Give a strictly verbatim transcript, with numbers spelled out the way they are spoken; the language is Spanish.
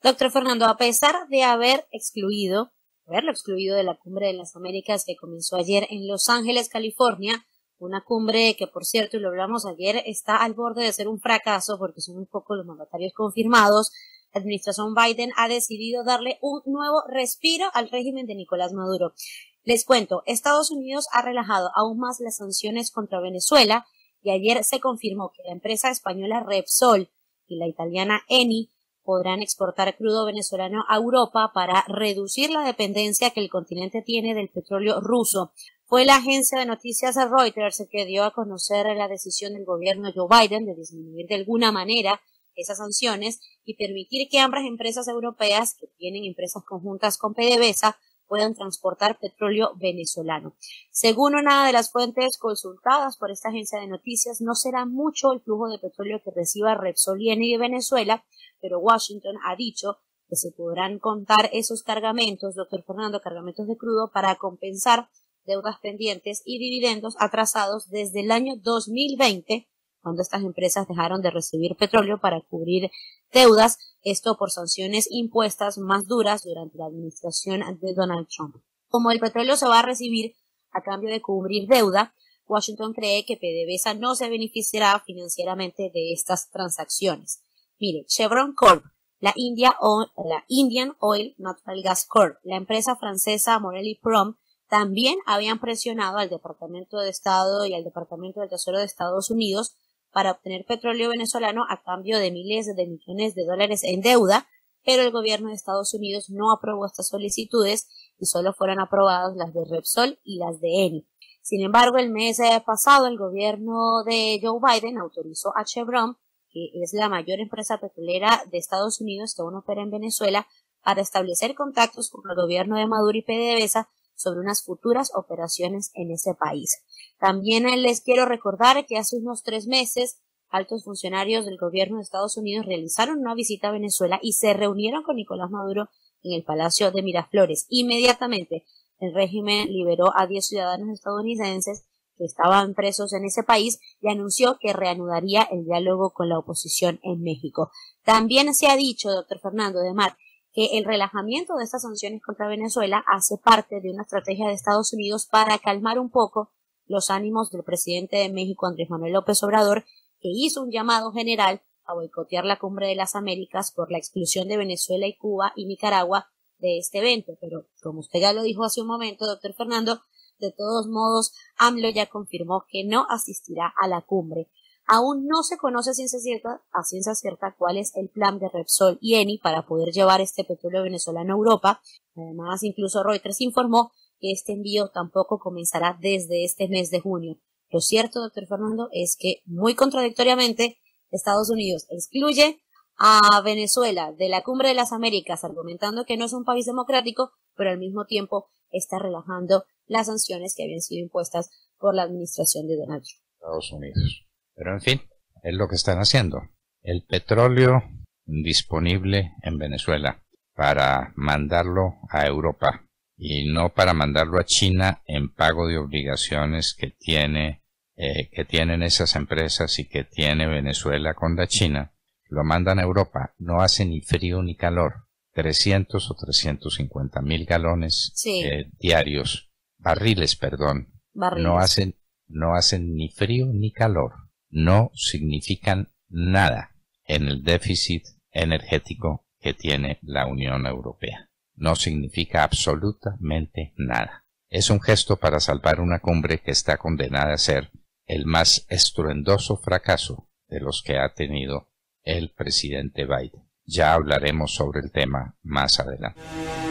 Doctor Fernando, a pesar de haber excluido, haberlo excluido de la Cumbre de las Américas que comenzó ayer en Los Ángeles, California, una cumbre que, por cierto, y lo hablamos ayer, está al borde de ser un fracaso porque son un poco los mandatarios confirmados, la administración Biden ha decidido darle un nuevo respiro al régimen de Nicolás Maduro. Les cuento, Estados Unidos ha relajado aún más las sanciones contra Venezuela y ayer se confirmó que la empresa española Repsol y la italiana Eni podrán exportar crudo venezolano a Europa para reducir la dependencia que el continente tiene del petróleo ruso. Fue la agencia de noticias Reuters que dio a conocer la decisión del gobierno Joe Biden de disminuir de alguna manera esas sanciones y permitir que ambas empresas europeas que tienen empresas conjuntas con PDVSA puedan transportar petróleo venezolano. Según una de las fuentes consultadas por esta agencia de noticias, no será mucho el flujo de petróleo que reciba Repsol y Eni de Venezuela, pero Washington ha dicho que se podrán contar esos cargamentos, doctor Fernando, cargamentos de crudo para compensar deudas pendientes y dividendos atrasados desde el año dos mil veinte, cuando estas empresas dejaron de recibir petróleo para cubrir deudas, esto por sanciones impuestas más duras durante la administración de Donald Trump. Como el petróleo se va a recibir a cambio de cubrir deuda, Washington cree que PDVSA no se beneficiará financieramente de estas transacciones. Mire, Chevron Corp, la, India o, la Indian Oil Natural Gas Corp, la empresa francesa Morelli Prom, también habían presionado al Departamento de Estado y al Departamento del Tesoro de Estados Unidos para obtener petróleo venezolano a cambio de miles de millones de dólares en deuda, pero el gobierno de Estados Unidos no aprobó estas solicitudes y solo fueron aprobadas las de Repsol y las de Eni. Sin embargo, el mes pasado el gobierno de Joe Biden autorizó a Chevron, que es la mayor empresa petrolera de Estados Unidos que aún opera en Venezuela, para establecer contactos con el gobierno de Maduro y PDVSA sobre unas futuras operaciones en ese país. También les quiero recordar que hace unos tres meses altos funcionarios del gobierno de Estados Unidos realizaron una visita a Venezuela y se reunieron con Nicolás Maduro en el Palacio de Miraflores. Inmediatamente el régimen liberó a diez ciudadanos estadounidenses que estaban presos en ese país y anunció que reanudaría el diálogo con la oposición en México. También se ha dicho, doctor Fernando de Mar, que el relajamiento de estas sanciones contra Venezuela hace parte de una estrategia de Estados Unidos para calmar un poco los ánimos del presidente de México, Andrés Manuel López Obrador, que hizo un llamado general a boicotear la Cumbre de las Américas por la exclusión de Venezuela y Cuba y Nicaragua de este evento. Pero, como usted ya lo dijo hace un momento, doctor Fernando, de todos modos, AMLO ya confirmó que no asistirá a la cumbre. Aún no se conoce a ciencia cierta, a ciencia cierta cuál es el plan de Repsol y Eni para poder llevar este petróleo venezolano a Europa. Además, incluso Reuters informó que este envío tampoco comenzará desde este mes de junio. Lo cierto, doctor Fernando, es que muy contradictoriamente Estados Unidos excluye a Venezuela de la Cumbre de las Américas, argumentando que no es un país democrático, pero al mismo tiempo está relajando las sanciones que habían sido impuestas por la administración de Donald Trump. Estados Unidos. Pero en fin, es lo que están haciendo. El petróleo disponible en Venezuela para mandarlo a Europa y no para mandarlo a China en pago de obligaciones que tiene eh, que tienen esas empresas y que tiene Venezuela con la China, lo mandan a Europa. No hace ni frío ni calor. trescientos o trescientos cincuenta mil galones sí. eh, diarios, barriles, perdón. Barriles. No hacen, no hacen ni frío ni calor. No significan nada en el déficit energético que tiene la Unión Europea. No significa absolutamente nada. Es un gesto para salvar una cumbre que está condenada a ser el más estruendoso fracaso de los que ha tenido el presidente Biden. Ya hablaremos sobre el tema más adelante.